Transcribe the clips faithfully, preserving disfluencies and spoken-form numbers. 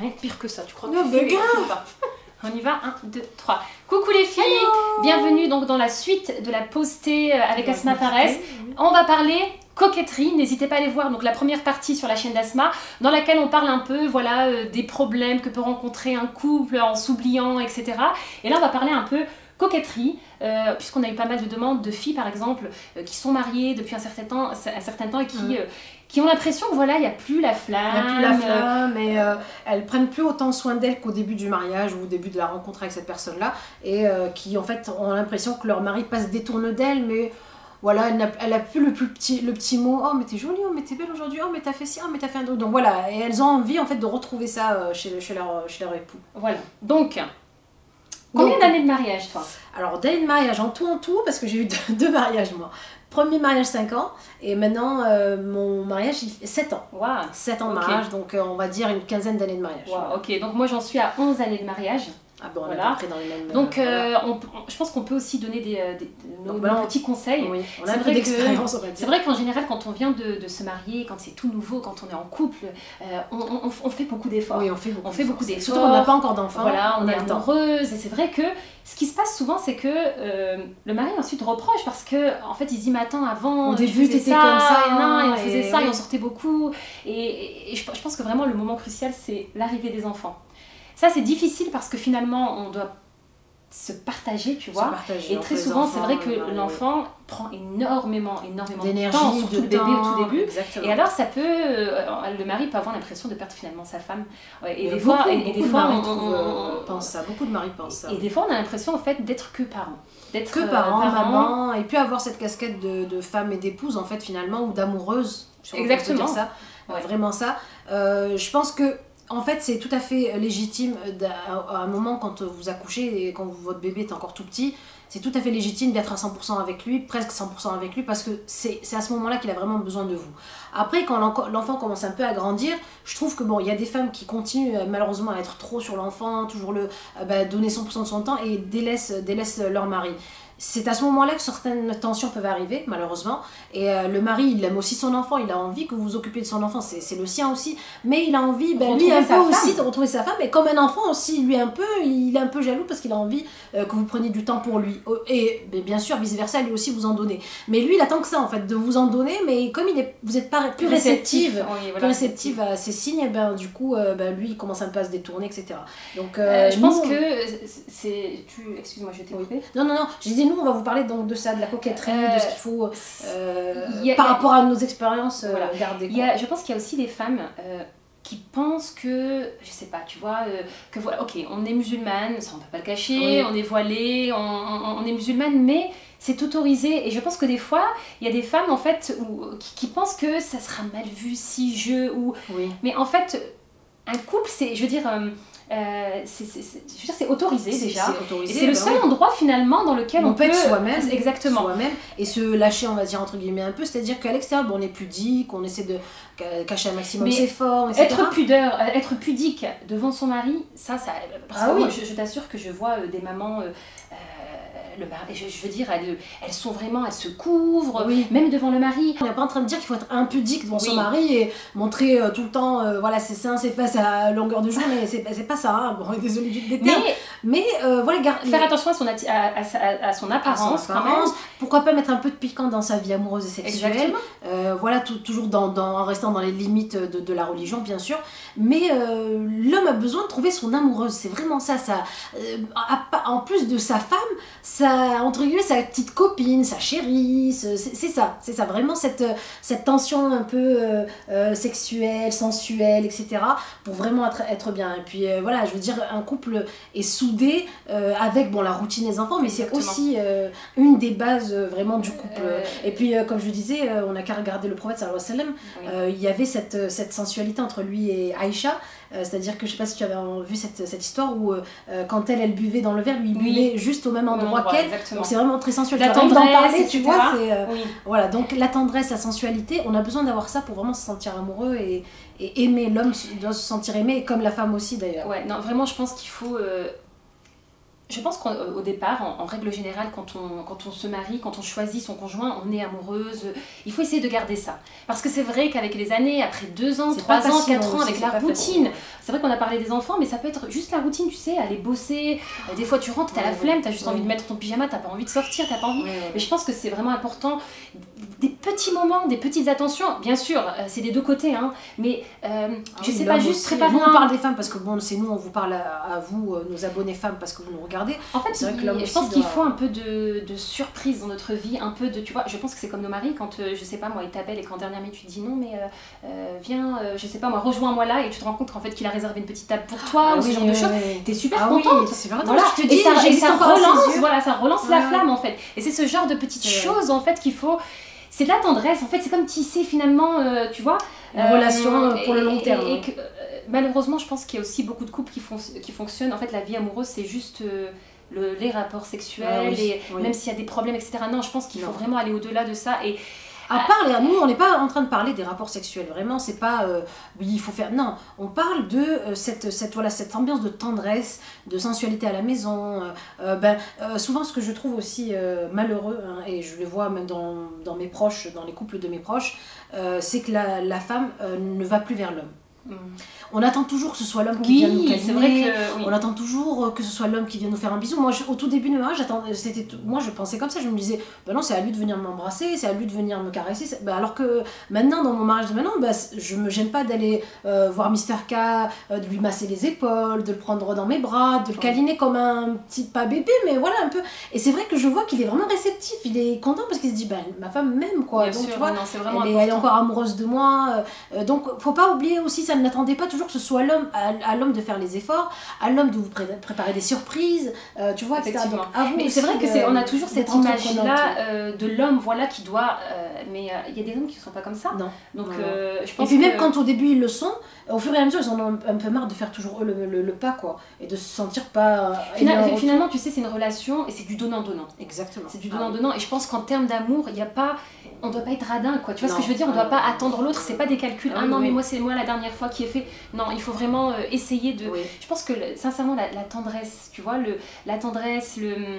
rien de pire que ça, tu crois que non, tu mais fais, pas. On y va, un, deux, trois. Coucou les filles, hello. Bienvenue donc dans la suite de la pause thé avec La Asma pause Fares. thé, oui. On va parler coquetterie, n'hésitez pas à aller voir donc la première partie sur la chaîne d'Asma, dans laquelle on parle un peu voilà, euh, des problèmes que peut rencontrer un couple en s'oubliant, et cetera. Et là on va parler un peu coquetterie, euh, puisqu'on a eu pas mal de demandes de filles par exemple euh, qui sont mariées depuis un certain temps, un certain temps et qui, mmh. euh, qui ont l'impression que voilà, il n'y a plus la flamme. Il n'y a plus la flamme et euh, elles prennent plus autant soin d'elles qu'au début du mariage ou au début de la rencontre avec cette personne-là, et euh, qui en fait ont l'impression que leur mari passe détourne d'elles, mais voilà, elle n'a, elle a plus le plus petit, le petit mot, oh mais t'es jolie, oh mais t'es belle aujourd'hui, oh mais t'as fait ci, oh mais t'as fait un truc. Donc voilà, et elles ont envie en fait de retrouver ça chez, chez, leur, chez leur époux. Voilà, donc combien d'années de mariage toi? Alors d'années de mariage en tout en tout, parce que j'ai eu deux, deux mariages moi. Premier mariage cinq ans, et maintenant euh, mon mariage il fait sept ans. Wow. sept ans de Okay. mariage, donc euh, on va dire une quinzaine d'années de mariage. Wow. Ok, donc moi j'en suis à onze années de mariage. Ah bon, on voilà. est à peu près dans les mêmes... Donc euh, euh, voilà. on, on, je pense qu'on peut aussi donner des, des, des nos, bah, nos petits conseils. Oui, on a un peu d'expérience, on va dire. C'est vrai qu'en général quand on vient de, de se marier, quand c'est tout nouveau, quand on est en couple, euh, on, on, on fait beaucoup d'efforts. Oui, on fait beaucoup, on fait beaucoup d'efforts. Surtout on n'a pas encore d'enfants. Voilà, on, on est amoureuse, et c'est vrai que ce qui se passe souvent, c'est que euh, le mari ensuite reproche parce que en fait il se dit mais attends, avant au début t'étais comme ça, et, non, et on faisait et ça, oui. et on sortait beaucoup, et, et, et je, je pense que vraiment le moment crucial c'est l'arrivée des enfants. Ça c'est difficile parce que finalement on doit se partager, tu vois, et très souvent c'est vrai que l'enfant prend énormément, énormément de temps, surtout le bébé au tout début, exactement. Et alors ça peut, euh, le mari peut avoir l'impression de perdre finalement sa femme, et, et des fois, et, et des fois on, on, on pense ça, beaucoup de maris pensent ça. Et des fois on a l'impression en fait d'être que parents. D'être que parents, euh, parents, maman, et puis avoir cette casquette de, de femme et d'épouse en fait finalement, ou d'amoureuse, si on peut dire ça, ouais. Vraiment ça. Euh, je pense que en fait, c'est tout à fait légitime à un moment quand vous accouchez et quand votre bébé est encore tout petit, c'est tout à fait légitime d'être à cent pour cent avec lui, presque cent pour cent avec lui, parce que c'est à ce moment-là qu'il a vraiment besoin de vous. Après, quand l'enfant commence un peu à grandir, je trouve que bon, il y a des femmes qui continuent malheureusement à être trop sur l'enfant, toujours le bah, donner cent pour cent de son temps et délaissent, délaissent leur mari. C'est à ce moment-là que certaines tensions peuvent arriver, malheureusement. Et euh, le mari, il aime aussi son enfant, il a envie que vous vous occupiez de son enfant, c'est le sien aussi. Mais il a envie, ben, lui un peu aussi, de retrouver sa femme. Et comme un enfant aussi, lui un peu, il est un peu jaloux parce qu'il a envie euh, que vous preniez du temps pour lui. Et ben, bien sûr, vice-versa, lui aussi vous en donnez. Mais lui, il attend que ça, en fait, de vous en donner. Mais comme il est, vous n'êtes pas plus réceptive, réceptive, oui, voilà, plus réceptive à ces signes, ben, du coup, euh, ben, lui, il commence un peu à se détourner, et cetera. Donc, euh, euh, je nous, pense on... que c'est... Excuse-moi, je t'ai coupé. Non, non, non, je disais, nous, on va vous parler donc de ça, de la coquetterie, euh, de ce qu'il faut, euh, a, par rapport à nos expériences, voilà. euh, garder. Il y a, je pense qu'il y a aussi des femmes euh, qui pensent que, je sais pas, tu vois, euh, que voilà, ok, on est musulmane, ça on peut pas le cacher, oui. On est voilée, on, on, on est musulmane, mais c'est autorisé. Et je pense que des fois, il y a des femmes en fait où, qui, qui pensent que ça sera mal vu si je ou. Oui. Mais en fait, un couple, c'est, je veux dire. Euh, Euh, c'est autorisé déjà, autorisé, et c'est le seul oui. endroit finalement dans lequel on, on peut être soi-même, exactement, soi-même, et se lâcher, on va dire entre guillemets un peu, c'est-à-dire qu'à l'extérieur, bon, on est pudique, on essaie de cacher un maximum ses formes, et cetera. Être pudeur, être pudique devant son mari, ça, ça, parce ah que oui. moi, je, je t'assure que je vois euh, des mamans. Euh, Le mari, je, je veux dire, elles, elles sont vraiment, elles se couvrent, oui. même devant le mari. On n'est pas en train de dire qu'il faut être impudique devant oui. son mari et montrer euh, tout le temps, euh, voilà, ses seins, ses fesses à longueur de jour, mais c'est pas ça, hein. Bon, désolé du détail. Mais, mais euh, voilà, faire les... attention à son, à, à, à son apparence, à son apparence. Pourquoi pas mettre un peu de piquant dans sa vie amoureuse et sexuelle. Euh, voilà, tout, toujours dans, dans, en restant dans les limites de, de la religion, bien sûr. Mais euh, l'homme a besoin de trouver son amoureuse, c'est vraiment ça. ça euh, en plus de sa femme, sa, entre guillemets, sa petite copine, sa chérie, c'est ça, c'est ça, vraiment cette, cette tension un peu euh, euh, sexuelle, sensuelle, et cetera, pour vraiment être, être bien. Et puis euh, voilà, je veux dire, un couple est soudé euh, avec, bon, la routine des enfants, mais c'est aussi euh, une des bases euh, vraiment du couple. Euh... Et puis, euh, comme je disais, euh, on n'a qu'à regarder le prophète, sallallahu alayhi wa sallam, oui. euh, il y avait cette, cette sensualité entre lui et Aïcha. Euh, C'est-à-dire que je sais pas si tu avais vu cette, cette histoire où euh, quand elle, elle buvait dans le verre, lui il buvait oui. juste au même endroit qu'elle. Donc c'est vraiment très sensuel. La tendresse, d'en parler, tu vois. Euh, oui. Voilà, donc la tendresse, la sensualité, on a besoin d'avoir ça pour vraiment se sentir amoureux et, et aimer. L'homme doit se sentir aimé, comme la femme aussi d'ailleurs. Ouais, non, vraiment, je pense qu'il faut. Euh... Je pense qu'au départ, en, en règle générale, quand on, quand on se marie, quand on choisit son conjoint, on est amoureuse. Il faut essayer de garder ça. Parce que c'est vrai qu'avec les années, après deux ans, trois ans, quatre ans, avec la routine, c'est vrai qu'on a parlé des enfants, mais ça peut être juste la routine, tu sais, aller bosser. Euh, des fois, tu rentres, t'as ouais, la flemme, t'as juste ouais. envie de mettre ton pyjama, t'as pas envie de sortir, t'as pas envie. Ouais, ouais. Mais je pense que c'est vraiment important. Des petits moments, des petites attentions. Bien sûr, euh, c'est des deux côtés, hein. Mais euh, ah je oui, sais pas, juste préparer. Nous, on parle des femmes parce que bon, c'est nous, on vous parle à, à vous, euh, nos abonnés femmes, parce que vous nous regardez. En fait, il, que je pense qu'il doit... faut un peu de, de surprise dans notre vie, un peu de, tu vois, je pense que c'est comme nos maris, quand, euh, je sais pas moi, ils t'appellent et qu'en dernière minute tu te dis non, mais euh, euh, viens, euh, je sais pas moi, rejoins-moi là, et tu te rends compte qu'en fait qu'il a réservé une petite table pour toi, ah, ou oui, ce genre oui, de choses, oui. T'es super ah, contente. Oui, super voilà. Tu te dis, et ça, et ça relance, voilà, ça relance ouais. la flamme en fait. Et c'est ce genre de petites choses en fait qu'il faut. C'est de la tendresse, en fait, c'est comme tisser finalement, euh, tu vois. Une euh, relation pour et, le long terme. Et, et que, euh, malheureusement, je pense qu'il y a aussi beaucoup de couples qui, font, qui fonctionnent. En fait, la vie amoureuse, c'est juste euh, le, les rapports sexuels, ah, oui, et oui. même s'il y a des problèmes, et cetera. Non, je pense qu'il faut vraiment aller au-delà de ça. Et, à part, nous, on n'est pas en train de parler des rapports sexuels, vraiment, c'est pas, euh, oui, il faut faire, non, on parle de euh, cette, cette, voilà, cette ambiance de tendresse, de sensualité à la maison, euh, euh, ben, euh, souvent ce que je trouve aussi euh, malheureux, hein, et je le vois même dans, dans mes proches, dans les couples de mes proches, euh, c'est que la, la femme euh, ne va plus vers l'homme. Mmh. On attend toujours que ce soit l'homme qui oui, vienne nous câliner, que, oui. on attend toujours que ce soit l'homme qui vienne nous faire un bisou. Moi, je, au tout début de ma mariage, c'était, moi je pensais comme ça, je me disais, ben non, c'est à lui de venir m'embrasser, c'est à lui de venir me caresser. Ben alors que maintenant, dans mon mariage de maintenant, ben, je me gêne pas d'aller euh, voir Mister K, euh, de lui masser les épaules, de le prendre dans mes bras, de le câliner comme un petit, pas bébé, mais voilà un peu. Et c'est vrai que je vois qu'il est vraiment réceptif, il est content parce qu'il se dit, ben ma femme m'aime quoi. Bien donc sûr, tu vois, non, c'est vraiment elle, est, elle est encore amoureuse de moi. Euh, donc faut pas oublier aussi, ça ne n'attendez pas toujours que ce soit l'homme à, à l'homme de faire les efforts, à l'homme de vous pré préparer des surprises, euh, tu vois, et cetera. Donc, mais c'est vrai que c'est, on a toujours cette image-là euh, de l'homme, voilà, qui doit. Euh, mais il euh, y a des hommes qui ne sont pas comme ça. Non. Donc, non, euh, non. je pense et puis que... même quand au début ils le sont, au fur et à mesure ils en ont un, un peu marre de faire toujours eux le, le, le pas, quoi, et de se sentir pas. Finalement, finalement tu sais, c'est une relation et c'est du donnant-donnant. Exactement. C'est du donnant-donnant, ah, oui. Et je pense qu'en termes d'amour, il n'y a pas. On doit pas être radin, quoi. Tu vois non. ce que je veux dire? On doit ah, pas attendre l'autre. C'est pas des calculs. Ah, ah non, oui. mais moi c'est moi la dernière fois qui ai fait. Non, il faut vraiment euh, essayer de. Oui. Je pense que sincèrement la, la tendresse, tu vois, le la tendresse, le euh,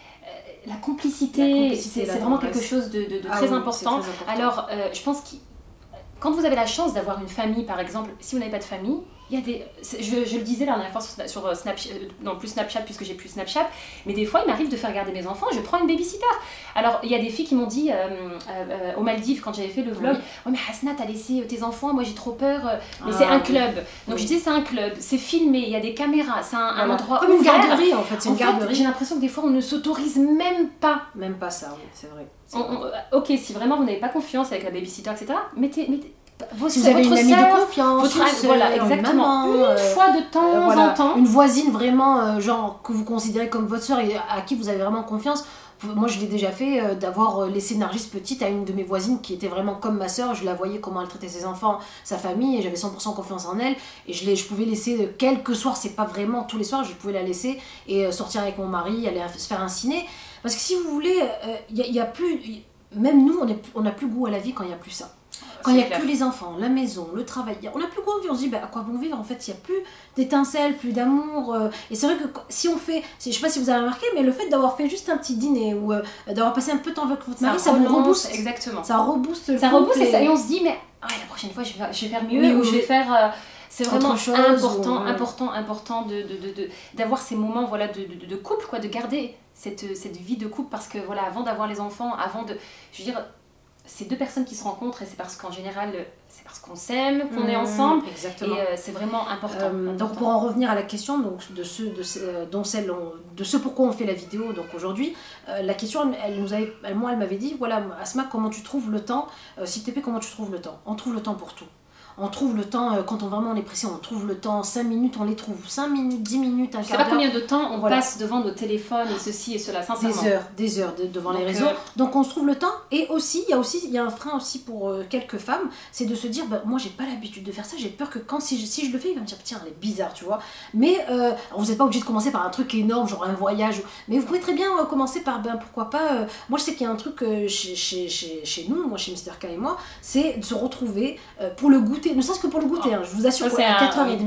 la complicité, c'est vraiment quelque chose de, de, de ah, très, oui, important. très important. Alors, euh, je pense que quand vous avez la chance d'avoir une famille, par exemple, si vous n'avez pas de famille, il y a des, je, je le disais la dernière fois sur, sur Snapchat, non plus Snapchat puisque j'ai plus Snapchat, mais des fois il m'arrive de faire garder mes enfants, je prends une babysitter. Alors il y a des filles qui m'ont dit euh, euh, aux Maldives quand j'avais fait le vlog, oui. oh mais Hasna t'as laissé tes enfants, moi j'ai trop peur, mais ah, c'est un club. Donc oui. je disais c'est un club, c'est filmé, il y a des caméras, c'est un, voilà. un endroit comme ouvert. Une garderie en fait, c'est une en garderie. Fait, j'ai l'impression que des fois on ne s'autorise même pas. Même pas ça, oui, c'est vrai. On, on, ok, si vraiment vous n'avez pas confiance avec la babysitter, et cetera, mettez, mettez Vos, si vous avez une amie soeur, de confiance, votre, soeur, voilà, exactement, une, maman, une fois de temps euh, voilà, en temps. Une voisine vraiment, euh, genre, que vous considérez comme votre soeur et à qui vous avez vraiment confiance. Moi, je l'ai déjà fait, euh, d'avoir laissé Nargis petite à une de mes voisines qui était vraiment comme ma soeur. Je la voyais comment elle traitait ses enfants, sa famille, et j'avais cent pour cent confiance en elle. Et je, je pouvais laisser quelques soirs, c'est pas vraiment tous les soirs, je pouvais la laisser et euh, sortir avec mon mari, aller se faire un ciné. Parce que si vous voulez, il euh, y, y a plus... Y, même nous, on n'a plus goût à la vie quand il n'y a plus ça. Quand il n'y a clair. que les enfants, la maison, le travail, on n'a plus quoi envie, on se dit bah, à quoi bon vivre en fait, il n'y a plus d'étincelles, plus d'amour. Euh, et c'est vrai que si on fait, je ne sais pas si vous avez remarqué, mais le fait d'avoir fait juste un petit dîner ou euh, d'avoir passé un peu de temps avec votre mari, ça, ça vous rebooste. Exactement. Ça rebooste le Ça rebooste et, et... et on se dit mais ah, la prochaine fois je vais, je vais faire mieux, oui, ou oui. je vais faire... Euh, c'est vraiment chose, important, ou... important, important de, de, de, de, d'avoir ces moments voilà, de, de, de couple, quoi, de garder cette, cette vie de couple parce que voilà, avant d'avoir les enfants, avant de... Je veux dire, c'est deux personnes qui se rencontrent et c'est parce qu'en général, c'est parce qu'on s'aime, qu'on mmh, est ensemble. Exactement. Et euh, c'est vraiment important, euh, important. Donc pour en revenir à la question donc, de, ce, de, ce, dont celle, de ce pourquoi on fait la vidéo donc aujourd'hui, euh, la question, elle, elle nous avait, elle, moi elle m'avait dit, voilà Asma, comment tu trouves le temps, euh, s'il te plaît, comment tu trouves le temps? On trouve le temps pour tout. On trouve le temps, euh, quand on vraiment on est pressé, on trouve le temps, cinq minutes on les trouve, cinq minutes, dix minutes, un quart d'heure. Je sais pas combien de temps on voilà. passe devant nos téléphones et ceci et cela, sincèrement. Des heures, des heures de, devant donc les réseaux. Euh... Donc on se trouve le temps et aussi, il y a aussi, il y a un frein aussi pour euh, quelques femmes, c'est de se dire, bah, moi j'ai pas l'habitude de faire ça, j'ai peur que quand si je, si je le fais, il va me dire, tiens, elle est bizarre, tu vois. Mais euh, vous n'êtes pas obligé de commencer par un truc énorme, genre un voyage, mais vous pouvez très bien euh, commencer par, ben pourquoi pas, euh, moi je sais qu'il y a un truc euh, chez, chez, chez, chez nous, moi chez Mister K et moi, c'est de se retrouver euh, pour le goûter, ne serait-ce que pour le goûter. Je vous assure qu'à quatre heures trente,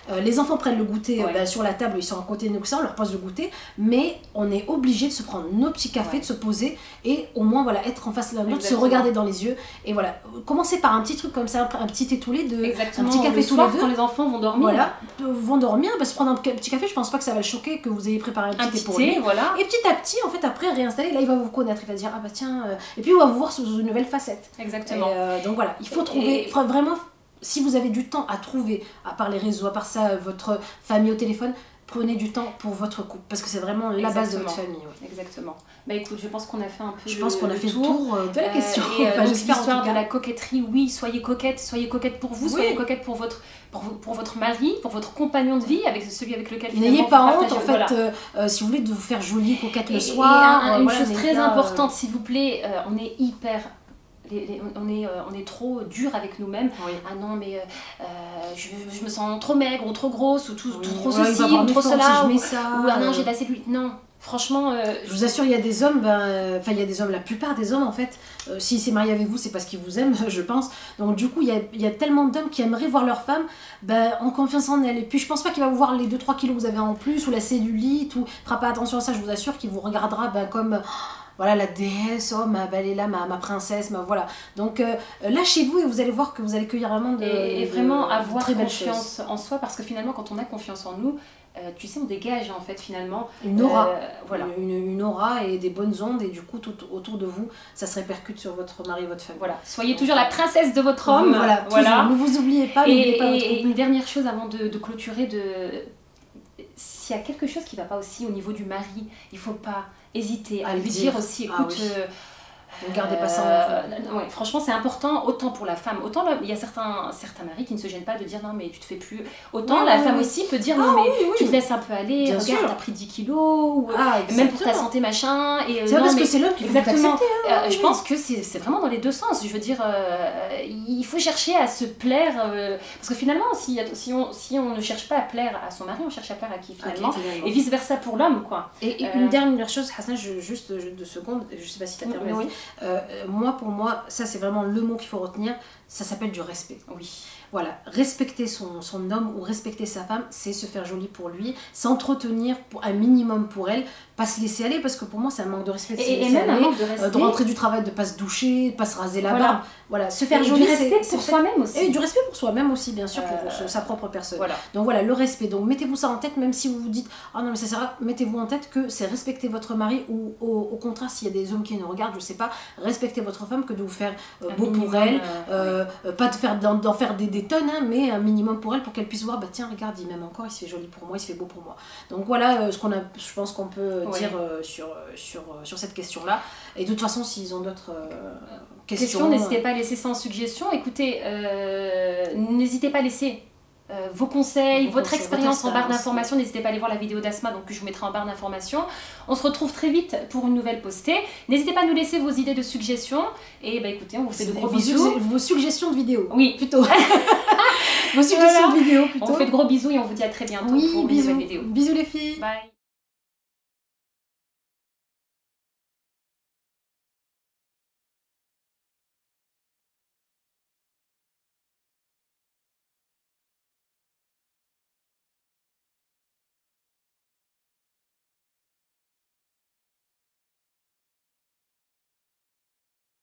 Euh, les enfants prennent le goûter ouais. bah, sur la table, ils sont à côté de nous, ça, on leur pose le goûter, mais on est obligé de se prendre nos petits cafés, ouais. de se poser et au moins voilà, être en face de l'autre, se regarder dans les yeux. Et voilà, commencer par un petit truc comme ça, un petit étoulé, de, exactement. un petit café le tous soir, les deux. Quand les enfants vont dormir. Voilà, vont dormir, bah, se prendre un petit café, je pense pas que ça va le choquer que vous ayez préparé un petit, un petit thé pour thé, lui. Voilà. Et petit à petit, en fait, après réinstaller, là il va vous connaître, il va dire ah bah tiens, euh... et puis il va vous voir sous une nouvelle facette. Exactement. Et, euh, donc voilà, il faut trouver, il faut vraiment. Si vous avez du temps à trouver, à part les réseaux, à part ça, votre famille au téléphone, prenez du temps pour votre couple, parce que c'est vraiment la Exactement. base de votre famille. Ouais. Exactement. Bah écoute, je pense qu'on a fait un peu Je le, pense qu'on a le fait tour. le tour de la question. Euh, et euh, enfin, l'histoire de la coquetterie, oui, soyez coquette, soyez coquette pour vous, oui. soyez coquette pour votre, pour, pour votre mari, pour votre compagnon de vie, avec celui avec lequel finalement n'ayez pas honte, en fait, voilà. euh, euh, si vous voulez, de vous faire jolie, coquette le et, soir. Et un, euh, une voilà, chose très pas, importante, euh... s'il vous plaît, euh, on est hyper... Les, les, on, est, euh, on est trop dur avec nous-mêmes. Oui. Ah non, mais euh, je, je me sens trop maigre ou trop grosse ou tout, oui. tout trop ouais, ceci ou trop cela. Si ou, ça, ou ah non, euh... j'ai de la cellulite. Non, franchement. Euh, je vous assure, il y a des hommes, ben, euh, il y a des hommes, la plupart des hommes en fait, euh, s'il s'est marié avec vous, c'est parce qu'il vous aime, je pense. Donc du coup, il y a, il y a tellement d'hommes qui aimeraient voir leur femme ben, en confiance en elle. Et puis je pense pas qu'il va vous voir les deux trois kilos que vous avez en plus ou la cellulite ou ne fera pas attention à ça, je vous assure qu'il vous regardera ben, comme. Voilà la déesse, oh ma, elle est là, ma, ma princesse, ma, voilà. Donc euh, lâchez-vous et vous allez voir que vous allez cueillir vraiment de Et, et vraiment de, avoir de très confiance en soi, parce que finalement quand on a confiance en nous, euh, tu sais, on dégage en fait finalement. Une aura, euh, voilà. une, une aura et des bonnes ondes et du coup tout autour de vous, ça se répercute sur votre mari et votre famille. Voilà, soyez toujours la princesse de votre homme. Voilà, voilà. Ne vous oubliez pas, et, pas et, votre et une dernière chose avant de, de clôturer, de... s'il y a quelque chose qui ne va pas aussi au niveau du mari, il ne faut pas hésiter à, à lui dire, dire aussi, écoute, ah, oui. euh, ne gardez pas ça en euh, ouais, franchement c'est important, autant pour la femme, autant il y a certains, certains maris qui ne se gênent pas de dire non mais tu te fais plus, autant oui, la oui, femme oui. aussi peut dire non ah, mais oui, oui. tu te laisses un peu aller, bien regarde t'as pris dix kilos, ou, ah, même pour ta santé machin, et c'est non, parce mais, que c'est l'homme qui exactement, hein, euh, oui. je pense que c'est vraiment dans les deux sens, je veux dire euh, il faut chercher à se plaire, euh, parce que finalement si, si, on, si on ne cherche pas à plaire à son mari, on cherche à plaire à qui finalement, okay, finalement. Et vice versa pour l'homme quoi. Et, et euh, une dernière chose, Hassan, je, juste deux secondes, je sais pas si tu as terminé, oui. euh, moi pour moi, ça c'est vraiment le mot qu'il faut retenir, ça s'appelle du respect. Oui. Voilà, respecter son, son homme ou respecter sa femme, c'est se faire joli pour lui, s'entretenir pour un minimum pour elle, pas se laisser aller, parce que pour moi c'est un manque de respect. Et, et même aller, un manque de respect. Euh, de rentrer du travail, de pas se doucher, de pas se raser la voilà. barbe. Voilà, se faire et joli. Du respect pour soi-même aussi. Et du respect pour soi-même aussi, bien sûr, pour euh, sa propre personne. Voilà. Donc voilà, le respect. Donc mettez-vous ça en tête, même si vous vous dites ah oh non mais ça sert à... mettez-vous en tête que c'est respecter votre mari, ou au, au contraire, s'il y a des hommes qui nous regardent, je sais pas, respecter votre femme, que de vous faire euh, beau minimum, pour elle, euh, euh, pas de faire d'en faire des, des tonnes, hein, mais un minimum pour elle, pour qu'elle puisse voir, bah tiens, regarde, il m'aime encore, il se fait joli pour moi, il se fait beau pour moi. Donc voilà euh, ce qu'on a, je pense qu'on peut ouais. dire euh, sur, sur, sur cette question-là. Et de toute façon, s'ils ont d'autres euh, questions... Question, n'hésitez pas à laisser ça en suggestion. Écoutez, euh, n'hésitez pas à laisser euh, vos conseils, vos votre conseils, expérience votre en barre d'informations. N'hésitez pas à aller voir la vidéo d'Asma, donc que je vous mettrai en barre d'informations. On se retrouve très vite pour une nouvelle postée. N'hésitez pas à nous laisser vos idées de suggestions. Et bah écoutez, on vous fait de gros vos bisous. Vos suggestions de vidéos. Oui, plutôt. Vos suggestions voilà. de vidéos, plutôt. On vous fait de gros bisous et on vous dit à très bientôt oui, pour bisous. une nouvelle vidéo. Bisous les filles. Bye.